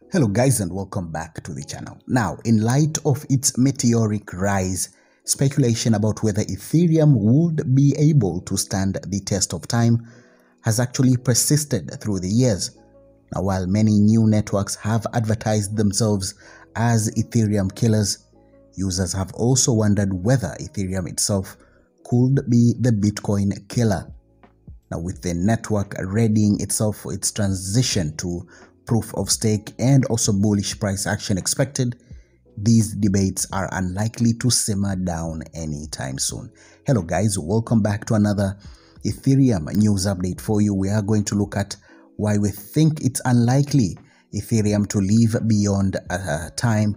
Hello guys and welcome back to the channel. Now, in light of its meteoric rise, speculation about whether Ethereum would be able to stand the test of time has actually persisted through the years. Now, while many new networks have advertised themselves as Ethereum killers, users have also wondered whether Ethereum itself could be the Bitcoin killer. Now, with the network readying itself for its transition to proof of stake and also bullish price action expected, these debates are unlikely to simmer down anytime soon. Hello guys, welcome back to another Ethereum news update for you. We are going to look at why we think it's unlikely Ethereum to live beyond time.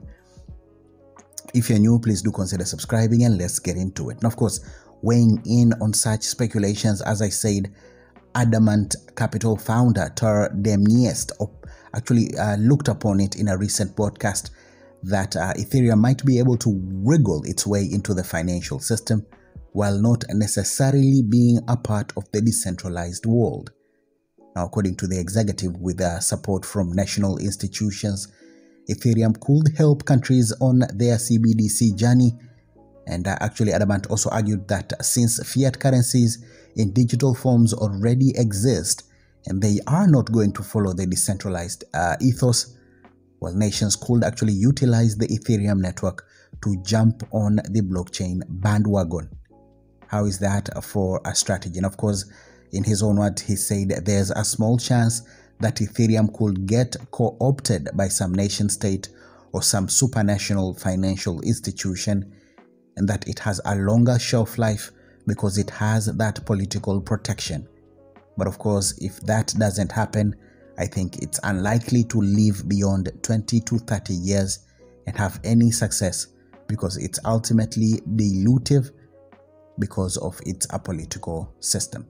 If you're new, please do consider subscribing and let's get into it. And of course, weighing in on such speculations, as I said, Adamant Capital founder Tor Demniest actually looked upon it in a recent podcast that Ethereum might be able to wriggle its way into the financial system while not necessarily being a part of the decentralized world. Now, according to the executive, with support from national institutions, Ethereum could help countries on their CBDC journey. And actually, Adamant also argued that since fiat currencies in digital forms already exist and they are not going to follow the decentralized ethos, well, nations could actually utilize the Ethereum network to jump on the blockchain bandwagon. How is that for a strategy? And of course, in his own words, he said there's a small chance that Ethereum could get co-opted by some nation state or some supranational financial institution, and that it has a longer shelf life because it has that political protection. But of course, if that doesn't happen, I think it's unlikely to live beyond 20 to 30 years and have any success because it's ultimately dilutive because of its apolitical system.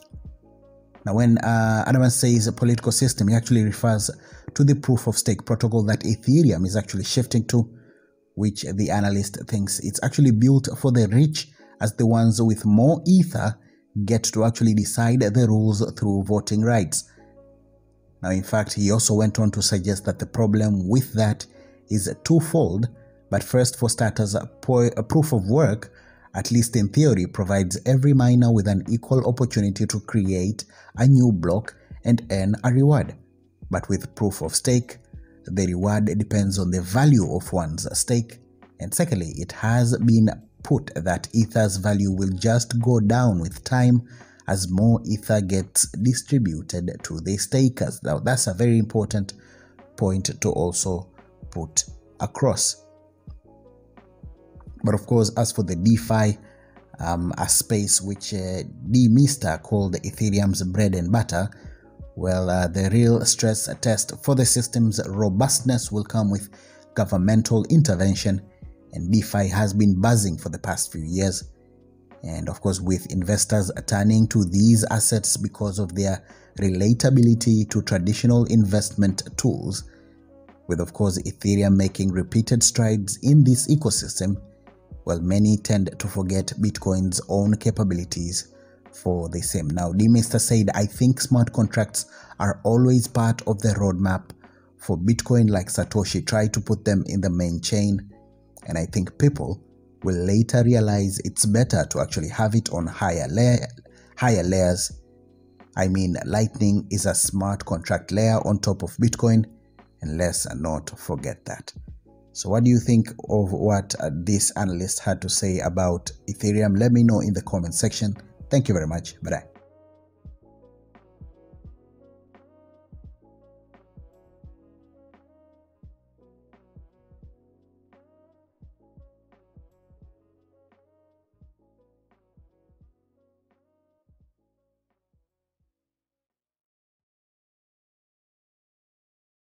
Now, when Adamant says a political system, he actually refers to the proof of stake protocol that Ethereum is actually shifting to, which the analyst thinks it's actually built for the rich, as the ones with more ether get to actually decide the rules through voting rights. Now, in fact, he also went on to suggest that the problem with that is twofold. But first, for starters, a proof of work, at least in theory, provides every miner with an equal opportunity to create a new block and earn a reward. But with proof of stake, the reward depends on the value of one's stake. And secondly, it has been put that Ether's value will just go down with time as more Ether gets distributed to the stakers. Now, that's a very important point to also put across. But of course, as for the DeFi, a space which D-Mister called Ethereum's bread and butter, well, the real stress test for the system's robustness will come with governmental intervention, and DeFi has been buzzing for the past few years. And of course, with investors turning to these assets because of their relatability to traditional investment tools, with of course Ethereum making repeated strides in this ecosystem, well, many tend to forget Bitcoin's own capabilities for the same. Now, D-Mister said, I think smart contracts are always part of the roadmap for Bitcoin, like Satoshi tried to put them in the main chain. And I think people will later realize it's better to actually have it on higher layers. I mean, Lightning is a smart contract layer on top of Bitcoin, and let's not forget that. So what do you think of what this analyst had to say about Ethereum? Let me know in the comment section. Thank you very much. Bye-bye.